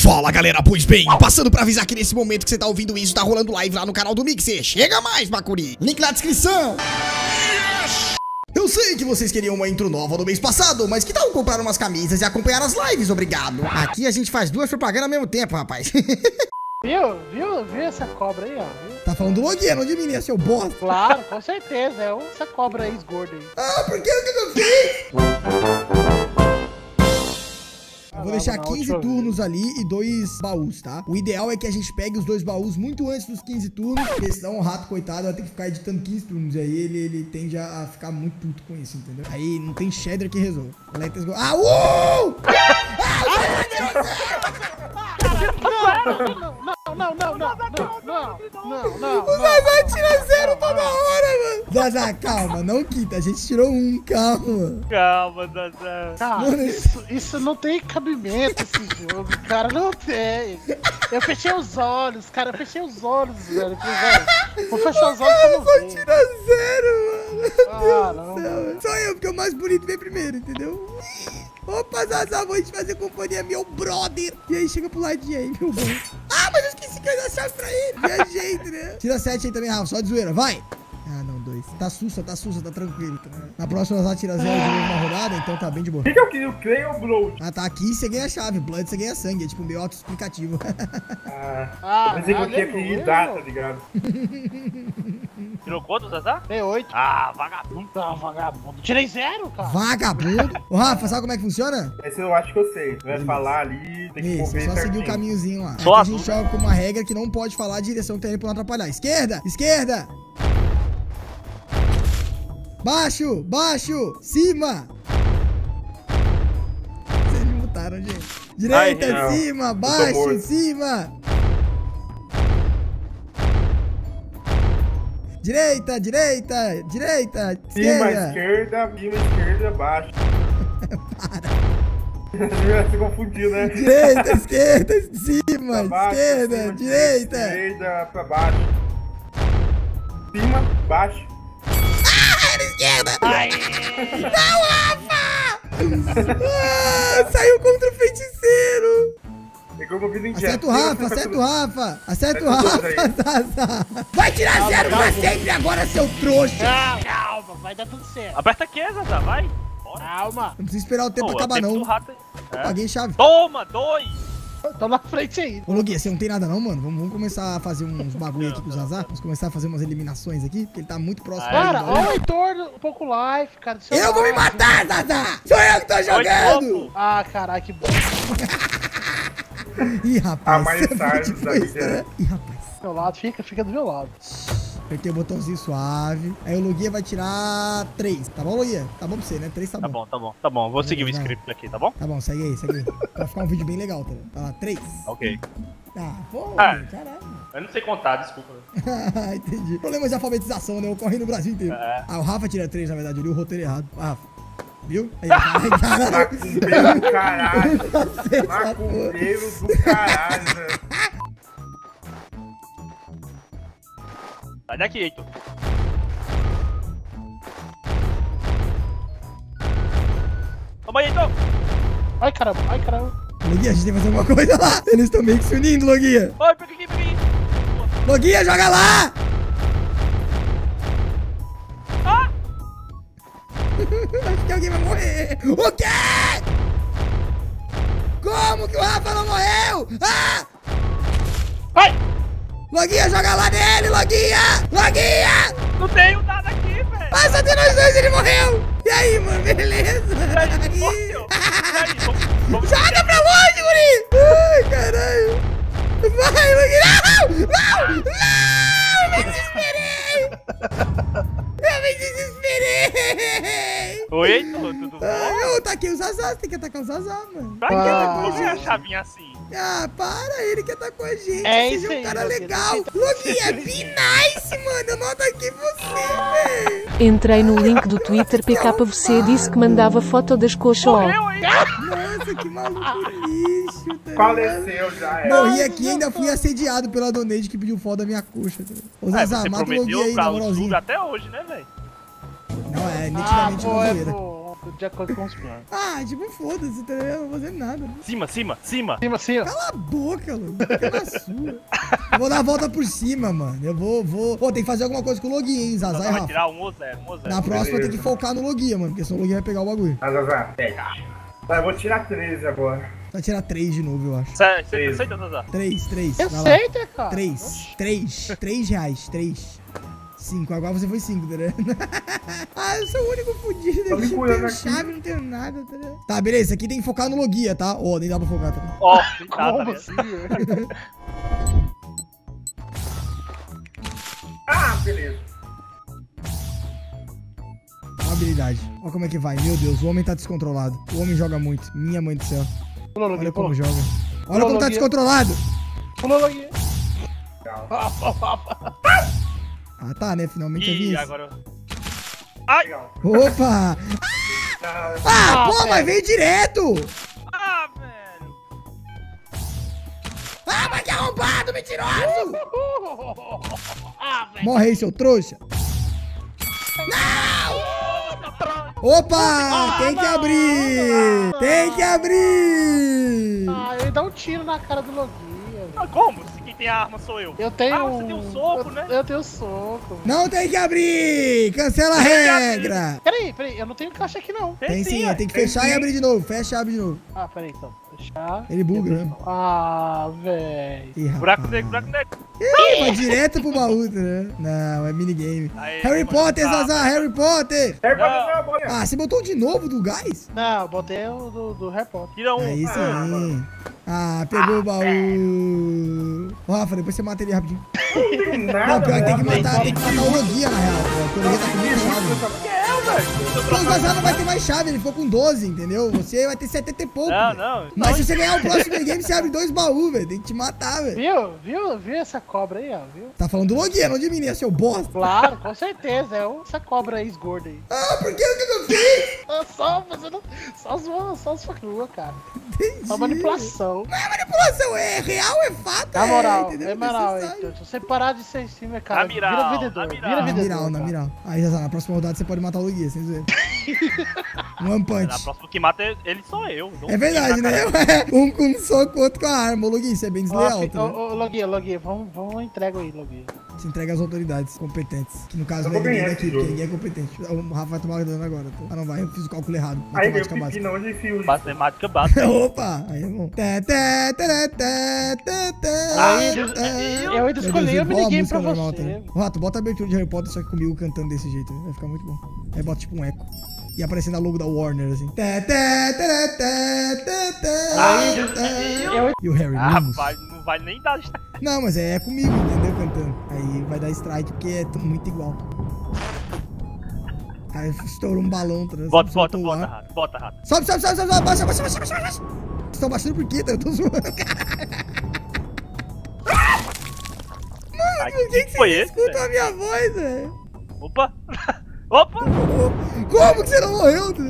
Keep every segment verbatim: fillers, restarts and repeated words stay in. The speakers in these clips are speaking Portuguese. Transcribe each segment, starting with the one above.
Fala galera, pois bem, passando pra avisar que nesse momento que você tá ouvindo isso, tá rolando live lá no canal do Mixer. Chega mais, Bacuri! Link na descrição! Eu sei que vocês queriam uma intro nova do mês passado, mas que tal comprar umas camisas e acompanhar as lives, obrigado? Aqui a gente faz duas propagandas ao mesmo tempo, rapaz. Viu? Viu? Viu essa cobra aí, ó? Viu? Tá falando do Loguinha, não de mim, né, seu bosta? Claro, com certeza. É essa cobra aí, esgorda aí. Ah, por que o que eu fiz? Eu vou deixar quinze turnos ali e dois baús, tá? O ideal é que a gente pegue os dois baús muito antes dos quinze turnos, porque senão o rato, coitado, vai ter que ficar editando quinze turnos. E aí ele, ele tende a ficar muito puto com isso, entendeu? Aí não tem cheddar que resolve. Ah, uou! Não, não, não, não, não, não, não, não, não. O Zazá tira zero toda hora, mano. Zazá, calma, não quita. A gente tirou um, calma. Calma, Zazá. Cara, isso, isso não tem cabimento, esse jogo, cara, não tem. Eu fechei os olhos, cara, eu fechei os olhos, velho. velho. Vou fechar os olhos pra não ver. Só tira zero, mano. Meu Ah, Deus não, do céu. mano. Só eu, porque o mais bonito vem primeiro, entendeu? Opa, Zazá, vou te fazer companhia, meu brother. E aí, chega pro ladinho aí, meu bom. Ah, mas eu esqueci que eu ia dar chave pra ele. Viajei, né? Tira sete aí também, Rafa, só de zoeira, vai. Ah, não, dois. Tá sussa, tá sussa, tá tranquilo. Tá? Na próxima, Zazá tira zero de novo na rodada, então tá bem de boa. O que, que eu queria? O Clay ou o Blood? Ah, tá aqui, você ganha chave. Blood, você ganha sangue. É tipo meio auto-explicativo. Ah, Ah, mas é que eu tinha que aleluia. dar, tá ligado? Tirou quanto, Zazá? Tem oito. Ah, vagabundo. Ah, vagabundo. Tirei zero, cara. Vagabundo. Ô, Rafa, sabe como é que funciona? Esse eu acho que eu sei. Vai falar ali, tem que Isso, mover só seguir certinho. o caminhozinho lá. Só Aqui a gente azul. joga com uma regra que não pode falar a direção que tá indo pra não atrapalhar. Esquerda, esquerda. Baixo, baixo, cima. Vocês me mutaram, gente. Direita, Ai, não. cima, Eu tô baixo, morto. cima. Direita, direita, direita, Cima, esquerda. esquerda, cima, esquerda, baixo. Para. Se confundiu, né? Direita, esquerda, cima, Pra baixo, esquerda, cima, direita. Esquerda, pra baixo. Cima, baixo. Esquerda. Não, Rafa! Ah, saiu contra o feiticeiro. Pegou meu vida em Acerta o Rafa, acerta o Rafa. Acerta o Rafa, Zazá. Vai tirar zero pra sempre agora, seu trouxa. Calma, calma, vai dar tudo certo. Aperta aqui, Zazá, vai. Bora. Calma. Não precisa esperar o tempo Pô, é o acabar, tempo não. do rato aí. É. Paguei chave. Toma, dois. Tô na frente aí. Ô, Loguinha, você não tem nada não, mano? Vamos, vamos começar a fazer uns bagulho aqui com o Zazá? Vamos começar a fazer umas eliminações aqui, porque ele tá muito próximo. Cara, aí, olha o Heitor, um pouco life, cara. seu eu vou me life. matar, Zazá! Sou eu que tô jogando! Oito. Ah, caralho, que bom. Ih, rapaz. A mais você tarde foi daí, depois, né? Ih, rapaz. Do meu lado, fica, fica do meu lado. Apertei o botãozinho suave. Aí o Loguinha vai tirar três. Tá bom, Loguinha? Tá bom pra você, né? três tá bom. Tá bom, tá bom, tá bom. Vou seguir o vai. script aqui, tá bom? Tá bom, segue aí, segue aí. Vai ficar um vídeo bem legal, tá? Tá lá, três. Ok. Ah, pô, Ah. caralho. Eu não sei contar, desculpa. Entendi. Problemas de alfabetização, né? Ocorrem no Brasil inteiro. É. Ah, o Rafa tira três, na verdade. Eu li o roteiro errado. Ah, Rafa. Viu? Aí, caralho. Macumbeiro do caralho. Você Macumbeiro do caralho, velho. Sai daqui, Heitor. Toma aí, Heitor. Ai, caramba, ai, caramba. Loguinha, a gente tem que fazer alguma coisa lá. Eles estão meio que se unindo, Loguinha. Oi, pega aqui, pega aqui. Loguinha, joga lá! Ah! Acho que alguém vai morrer. O quê? Como que o Rafa não morreu? Ah! Ai! Loguinha, joga lá nele, Loguinha! Loguinha! Não tenho nada aqui, velho. Ah, só tem nós dois, ele morreu! E aí, mano, beleza? Peraí, Aí. morreu. Peraí, vamos, vamos Joga pra longe, guri! Ai, caralho! Vai, Loguinha! Não! Não! Não! Eu me desesperei! Eu me desesperei! Oi, Heitor, tudo bom? Ai, eu taquei o Zazá, você tem que atacar o Zazá, mano. Pra que Ah. você a chavinha assim? Ah, para, ele que atacou a gente. É Seja isso um aí, cara Loguinha, legal. tá Loguinha, be nice, mano. Eu não ataquei você, velho. Entrei no link do Twitter, P K você disse que mandava foto das coxas, ó. Morreu, hein? Nossa, que maluco lixo, tá ligado? Faleceu já, é. Morri aqui e ainda fui assediado pela Donade que pediu foto da minha coxa. Tá ligado? Ô, É, Zazá, você mata o Loguinha prometeu aí, pra na o moralzinha. Sub até hoje, né, velho? Não, é Ah, nitidamente pô, uma é zoeira. bom. de acordo com os planos. Ah, tipo, foda-se, tá ligado? Eu não vou fazer nada. Cima, cima, cima. Cima, cima. Cala a boca, mano. Fica na sua. Eu vou dar a volta por cima, mano. Eu vou, vou... Pô, tem que fazer alguma coisa com o Logia, hein, Zazá e Vai Rafa. tirar um ou zero, um ou zero. Na próxima tem que focar no Logia, mano. Porque senão o Logia vai pegar o bagulho. Ah, Zazá, pega. Tá, eu vou tirar treze agora. Vai tirar três de novo, eu acho. Você aceita, Zazá? Três, três. Eu vai lá. sei, né, cara? Três. Três. Três reais. Três. Cinco. Agora você foi cinco, tá ligado? Ah, eu sou o único fudido Tô me aqui. Não curando tenho aqui. chave, não tenho nada, tá ligado? Tá, beleza. Isso aqui tem que focar no Logia, tá? Ó, oh, nem dá pra focar, tá? Ó, tem nada, Como né? assim, velho? Ah, beleza. Ó a habilidade. Ó como é que vai. Meu Deus, o homem tá descontrolado. O homem joga muito. Minha mãe do céu. Pulou, Olha Logia, como pulou. joga. Olha Pulou, como tá Logia. descontrolado. Pulou, Logia. Ah, tá, né? Finalmente eu vi Ih, isso. agora... Ai! Legal. Opa! Ah, Ah, Ah, pô, velho. mas veio direto! Ah, velho! Ah, mas que arrombado, mentiroso! Ah, velho. Morre aí, seu trouxa. Opa! Tem que abrir! Tem que abrir! Ah, ele dá um tiro na cara do Logia, velho. Ah, como? Se quem tem a arma sou eu. Eu tenho Ah, você tem um soco, eu, né? Eu tenho soco. Não tem que abrir! Cancela a Tem que regra! Peraí, peraí, eu não tenho caixa aqui não. Tem sim, é. tem que tem fechar sim. e abrir de novo. Fecha e abre de novo. Ah, peraí então. Fechar. Ele buga, né? Ah, velho. Ih, Buraco rapaz. negro, buraco negro. Ih, vai direto pro baú, né? Não, é minigame. Aí, Harry mano, Potter, tá. Zazá, Harry Potter! é pra Não. fazer uma bola. Ah, você botou de novo do gás? Não, eu botei o do, do Harry Potter. Tira um. Aí Ah, sim. mano. Ah, pegou o baú. Ô, Rafa, depois você mata ele rapidinho. Não tem Não, nada. pior que tem que né? matar, tem que matar o Logia, na real. Pô, o Logia tá com muita chave. Que é, velho? Pô, o Zazá não vai ter mais chave, ele ficou com doze, entendeu? Você vai ter setenta e pouco. Não, velho. não. Mas se você ganhar o próximo game, você abre dois baús, velho. Tem que te matar, velho. Viu? Viu? Viu essa cobra aí, ó? Viu? Tá falando do Logia, não de mim, né, seu bosta? Claro, com certeza. É essa cobra aí, esgorda aí. Ah, por que o que eu fiz? Ah, Só fazendo. Só zoando, só sua crua, cara. Entendi. Só manipulação. Não é manipulação, é real, é fato. Na é, moral, entendeu? é moral. Você aí, sabe. Se você parar de ser streamer, cara, Na miral, vira na vendedor. miral. Vira Na vendedor. miral, na cara. miral. Aí, Zazá, na próxima rodada você pode matar o Logia, sem zoeira. One Na punch. próxima que mata ele sou eu. Dou um É verdade, tiro na né? cara. Um com um soco, outro com a arma. Ô, Logia, isso é bem Ó, desleal, fi- tá Ô, vendo? ô, Logia, Logia, vamos, vamos entrega aí, Logia. Você entrega às autoridades competentes. Que no caso Eu não é vou ninguém ganhar daqui, esse porque jogo. ninguém é competente. O Rafa vai tomar dano agora. Tá? Ah, não vai, eu fiz o cálculo errado. Aí meu Matemática pipi básica. não, onde enfio isso? Matemática básica. Opa, aí é bom. Tá, tá, tá, tá, tá, tá, Aí, tá. eu ainda escolhi Meu o Deus, ó minigame música pra normal, você. tá ligado? Ô, Rato, bota a abertura de Harry Potter, só que comigo cantando desse jeito. Vai ficar muito bom. Aí bota tipo um eco. E aparecendo a logo da Warner, assim. Tá, tá, tá, tá, tá, tá, Aí, tá. eu- E o Harry, Ah, Lumos. rapaz, não vai nem dar. Não, mas é comigo, entendeu? Cantando. Aí vai dar strike, porque é tudo muito igual. Aí estourou um balão, tá ligado? Bota, Soltou bota, o bota, ar. rato. Bota, rato. Sobe, sobe, sobe, sobe, sobe, baixa, baixa, baixa, baixa, baixa. Vocês estão baixando por quê, tá? Eu tô zoando, cara. Ai, Por que, que foi vocês esse, escutam velho? a minha voz, velho? Opa! Opa! Como que você não morreu, tá?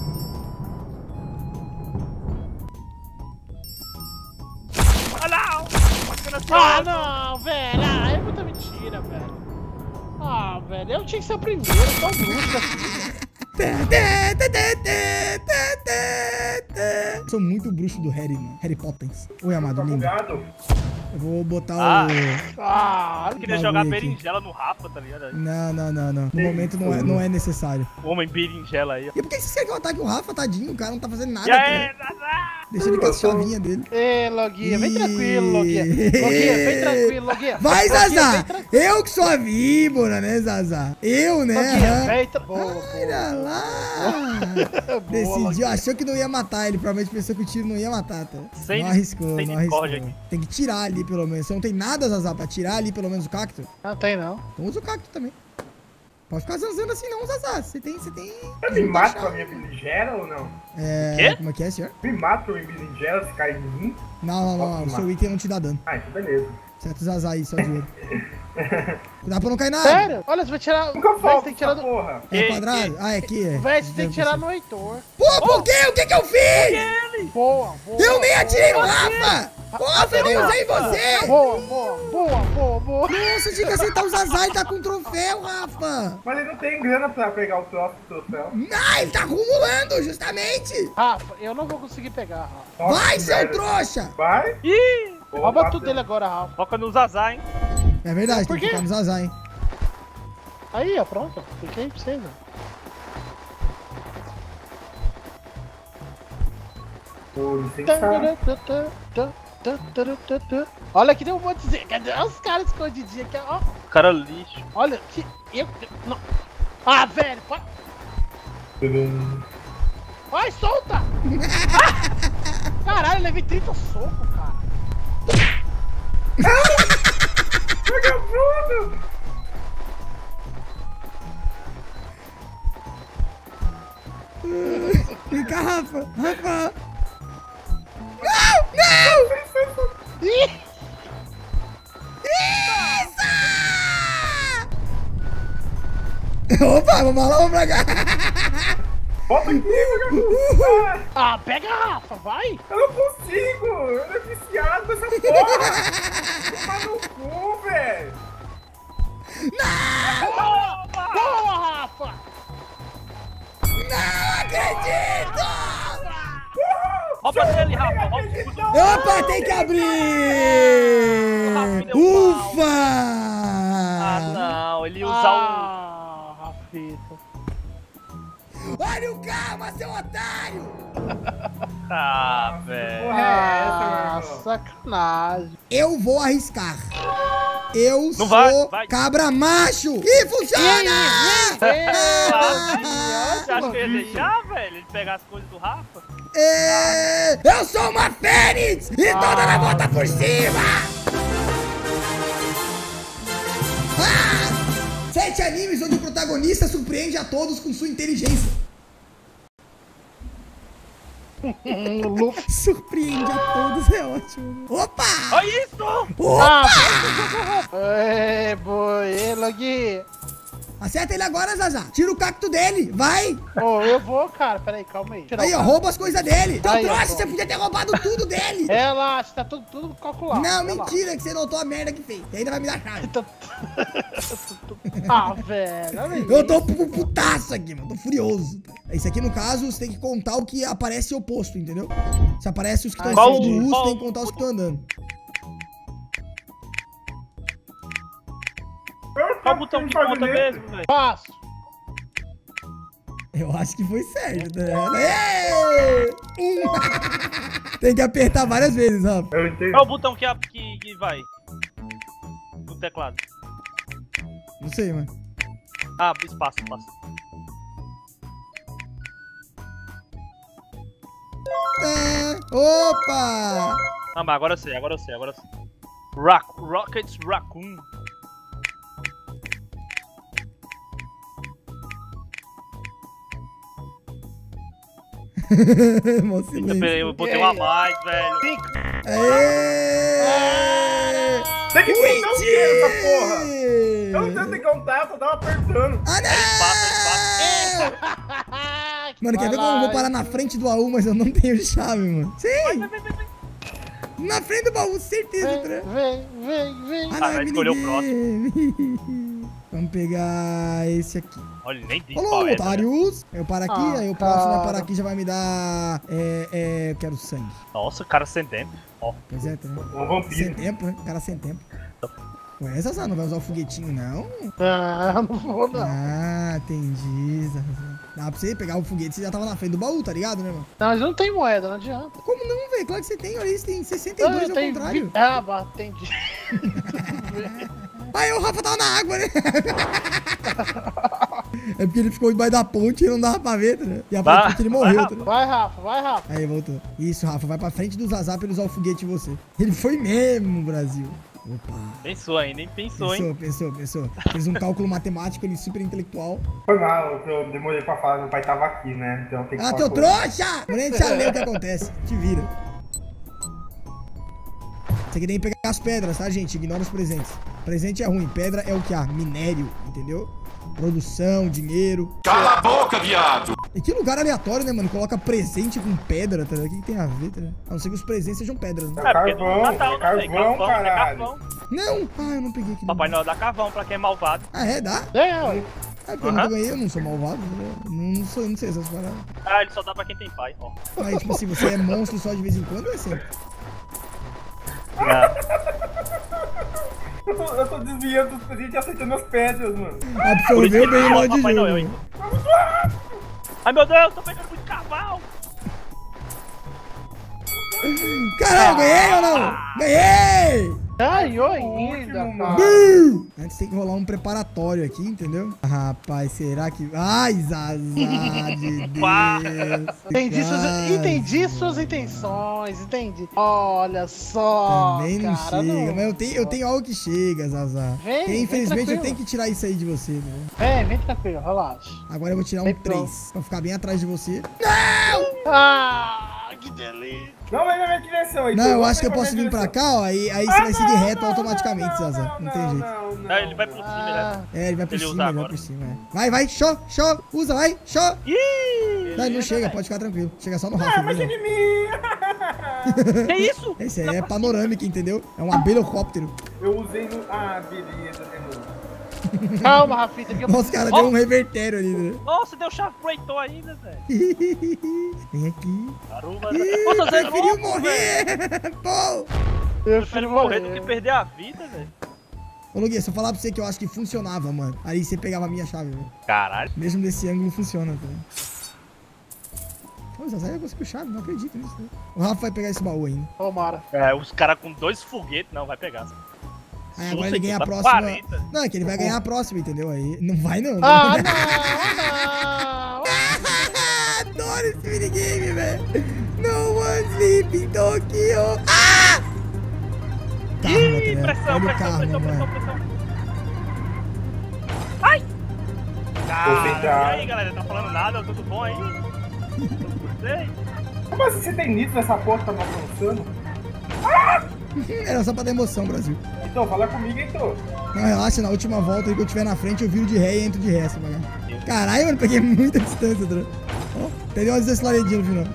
Ah, não! Ah, não, velho. Ah, é muita mentira, velho. Ah, velho, eu tinha que ser o primeiro, só o bruxo aqui. Sou muito bruxo do Harry, mano. Harry Potter. Oi, amado, Tá lindo. bugado? Eu vou botar Ah. o... Ah, Eu queria Bagulho jogar aqui. berinjela no Rafa, tá ligado? Não, não, não, não. No momento não é, não é necessário. Homem berinjela aí. E por que você quer que eu ataque o Rafa, tadinho? O cara não tá fazendo nada. E aí, Tá? Zazá? Deixa ele com a chavinha dele. Ê, Loguinha, vem Ih. tranquilo, Loguinha. Loguinha, vem tranquilo, Loguinha. Vai, Loguinha, Zazá! vem tranquilo. Eu que sou a víbora, né, Zazá? Eu, né? Loguinha, aham. vem tranquilo. Olha lá! Boa, Decidiu, Loguinha. achou que não ia matar ele. Provavelmente pensou que o tiro não ia matar, tá? Sem- não arriscou, sem não arriscou. discórdia aqui. Tem que tirar ali, pelo menos. Você não tem nada, Zazá, pra tirar ali, pelo menos, o cacto? Não tem, não. Então usa o cacto também. Pode ficar zanzando assim não, Zazá. Você tem, você tem... Eu me mato com a minha berinjela ou não? É... Quê? Como é que é, senhor? Me mato com a minha berinjela se cair em mim? Não, não, não. não. O Posso seu matar? item não te dá dano. Ah, então beleza. Certo, Zazá aí, só dinheiro. Dá pra não cair na água. Sério? Olha, você vai tirar. Nunca Véi, falta você tem que tirar essa do. porra. É o quadrado? Ah, é aqui, é. Véi, você tem que tirar no Heitor. Pô, por quê? O que que eu fiz? Boa, boa. Eu nem atirei no boa, Rafa! Nossa, eu nem usei você! Boa, boa, boa, boa, boa. Nossa, tinha que aceitar os Zazá e tá com troféu, Rafa! Mas ele não tem grana pra pegar o próprio troféu. Ah, ele tá acumulando, justamente! Rafa, eu não vou conseguir pegar, Rafa. Nossa, Vai, que seu merda. trouxa! Vai? Ih! Pô, Rouba bateu. tudo dele agora, Rafa. Foca no Zazá, hein? É verdade, Por tem que quê? ficar no Zazá, hein? Aí, ó, pronto. Fiquei pra vocês, ó. Pô, licença. Olha aqui, tem um monte de. Cadê os caras escondidinhos aqui, ó? Cara lixo. Olha, que. Eu. Não. Ah, velho, para. Tudum. Vai, solta! Caralho, eu levei trinta socos, cara. Vagabundo! Vem cá, Rafa! Rafa! Não! Não! Ih! Isso! Opa, vamos lá, vamos pra cá! Volta aqui, vagabundo! Ah, Ah, pega a Rafa, vai! eu não consigo! Eu não é viciado nessa porra! Toma no cu, velho! Boa! Boa, Rafa! Não acredito! Rouba dele, Rafa. Rouba o escudo. Opa, tem que abrir! Ufa! Ah, não. Ele ia usar Ah, Rafita. Olha o karma, seu otário! o... Ah, velho. Porra, é essa, meu Ah, irmão? sacanagem. Eu vou arriscar. Eu sou vai, vai. cabra macho! E funciona! Você acha que ele ia deixar, velho? Ele pegar as coisas do Rafa? É, eu sou uma fênix e toda na volta por cima! Ah! Sete animes onde o protagonista surpreende a todos com sua inteligência. Surpreende a todos, é ótimo. Opa! Olha isso! Opa! Ei, boi, ei, Logui. Acerta ele agora, Zazá. Tira o cacto dele, vai! Ô, eu vou, cara, peraí, calma aí. Tirar Aí, o ó, rouba as coisas dele. Teu Aí, ó, trouxa, pronto. você podia ter roubado tudo dele. Relaxa, tá tudo, tudo calculado. Não, relaxa. mentira, que você notou a merda que fez. E ainda vai me dar chave. Tá- Ah, velho, olha aí. Eu tô pu- putaço aqui, mano. Tô furioso. Esse aqui, no caso, você tem que contar o que aparece oposto, entendeu? Se aparece os que estão em Qual cima do o- urso, qual tem que contar os que estão andando. Qual o botão que conta mesmo, velho? Passo. Eu acho que foi certo, tá ligado? Ê! Um. Tem que apertar várias vezes, Rafa. Eu entendo. Qual o botão que, a- que, que vai? No teclado. Não sei, mano. Ah, espaço, espaço. É. Opa! Ah, mas agora eu sei, agora eu sei, agora eu sei. Rock, Rockets Raccoon. Mó Eita, silêncio. peraí, eu botei um a mais, velho. Aê! Tem que contar o que essa porra? Mentira! Eu não tento te contar, eu só tava apertando. Ah, não! Mano, quer ver como eu vou parar na frente do baú, mas eu não tenho chave, mano? Sim! Na frente do baú, certeza, Vem, né? vem, vem, vem. Ah, Ah, não, é vai escolher o minigame. Vamos pegar esse aqui. Olha, ele nem diz Olá, qual é. né? otários! Eu paro aqui, Ah, aí o próximo a cara. parar aqui já vai me dar... É, é, eu quero sangue. Nossa, cara sem tempo. Ó, Pois é, tá, né? Um Sem vampiro. tempo, né? Cara sem tempo. Ué, Zazá, não vai usar o foguetinho, não? Ah, não vou não. Ah, entendi, Zazá. Dá pra você pegar o foguete, você já tava na frente do baú, tá ligado, né, mano? Não, mas não tem moeda, não adianta. Como não, velho? Claro que você tem, olha isso, tem sessenta e Ah, dois ao tem contrário. vi- Ah, bah, entendi. Aí o Rafa tava na água, né? É porque ele ficou debaixo da ponte e não dava pra ver, né? E a Vai, ponte ele vai, morreu, Rafa. tá? Vai, Rafa, vai, Rafa. Aí, voltou. Isso, Rafa, vai pra frente do Zazá pra ele usar o foguete em você. Ele foi mesmo, Brasil. Opa. pensou ainda, nem pensou, hein? Pensou, pensou, pensou. Fez um cálculo matemático ali super intelectual. Foi mal, que eu demorei pra falar, meu pai tava aqui, né? Então tem que Ah, falar teu com ele. trouxa! Porém, a gente já leu o que acontece. Te vira. Tem que nem pegar as pedras, tá, gente? Ignora os presentes. Presente é ruim. Pedra é o que há? Minério, entendeu? Produção, dinheiro. Cala a boca, viado! E que lugar aleatório, né, mano? Coloca presente com pedra, tá ligado? O que, que tem a ver, tá ligado? A não ser que os presentes sejam pedras, né? É carvão, Natal, é carvão, carvão, é caralho. carvão. Não! Ah, eu não peguei aqui. Papai Noel dá carvão pra quem é malvado. Ah, é? Dá? É, ué. Ah, porque eu nunca ganhei, eu não sou malvado. Né? Não, não, sou, não sei essas paradas. Ah, ele só dá pra quem tem pai, ó. Aí, tipo assim, você é monstro só de vez em quando ou é sempre? Eu tô, eu tô desviando dos presentes e aceitando as pedras, mano. Absorveu bem o modo de Papai jogo. Noel, hein? Ai meu Deus, tô pegando muito cavalo. Caralho, ganhei ou não? Ganhei! Ganhou ainda, último, cara. Uh! Antes tem que rolar um preparatório aqui, entendeu? Rapaz, será que... Ai, Zazá de Deus. Entendi suas, Cara, entendi suas intenções, entendi. Olha só, Também não cara, chega, não. mas eu tenho, eu tenho algo que chega, Zazá. Vem, E, vem infelizmente eu tranquilo. tenho que tirar isso aí de você, né? Vem, vem tranquilo, relaxa. Agora eu vou tirar um Vem pro- três, pra ficar bem atrás de você. Ah, que delícia. Não vai na minha direção, Heitor. Não, eu Não acho que eu vai na posso minha vir pra direção. cá, ó, aí, aí você Ah, vai seguir não, reto não, automaticamente, não, Zazá. não, Não tem jeito. Não, não, Não, ele vai pro cima, Ah, É, ele vai por Ele cima, usa ele vai agora. por cima, é. Vai, vai, show, show, usa, vai, show. Ih! Não, ele não chega, pode ficar tranquilo. Chega só no Rafa. Ah, mas entendeu? de mim! Que isso? Esse aí é panorâmica, entendeu? É um abelhocóptero. Eu usei no... Ah, beleza, de novo. calma, Rafita, que eu... Nossa, cara, deu um revertério ali, né? Nossa, deu chave pro Heitor ainda, velho. Vem aqui. Caramba, Ih, Nossa, você é preferiu louco, velho. morrer! Pô! Eu Prefere morrer do que perder a vida, velho. Ô, Luguinha, se eu falar pra você que eu acho que funcionava, mano. Aí você pegava a minha chave, velho. Caralho. Mesmo desse ângulo funciona, tá? Pô, Zazá já conseguiu chave, não acredito nisso, né? O Rafa vai pegar esse baú ainda. Tomara. É, os caras com dois foguetes, não, vai pegar. Aí agora Sussa, ele ganha a dá próxima. quarenta. Não, é que ele vai ganhar a próxima, entendeu? Aí. Não vai, não. Ah, não, não. Adoro esse minigame, velho. No one sleep in Tokyo. Ah! Karma, tá Ih, ligado? pressão, Olha o pressão, karma, pressão, pressão, mano. pressão. Ai! Vou Ah, e aí, galera, tá falando nada? Tudo bom aí? Tudo bem? Como assim você tem nitro nessa porra que tá me avançando? Era só pra dar emoção, Brasil. Então, fala comigo, Heitor. Não, relaxa, na última volta aí que eu tiver na frente, eu viro de ré e entro de ré, essa bagaça. Caralho, mano, peguei muita distância, Dra. Ó, peguei umas deslaredinhas no final.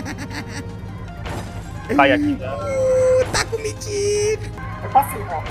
Cai aqui. né? Uh, tá com mentira. É passeio, ó.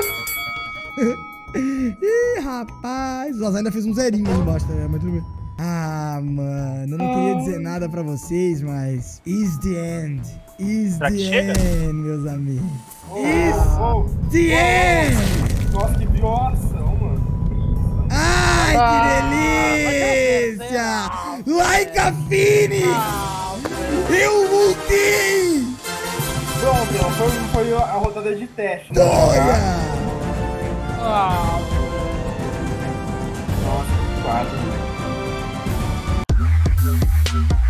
Ih, rapaz. Nossa, ainda fez um zerinho ali embaixo, tá ligado? Mas tudo bem. Ah, mano, eu não queria dizer nada pra vocês, mas... Is the end. Is Será the que chega? end, meus amigos. Oh, oh, The end. nossa, que violação, mano. Ai, Ah, que delícia! Like a Fini! Eu voltei! Pronto, ó, foi, foi a rodada de teste. né? Olha! Ah, Nossa, que quadro.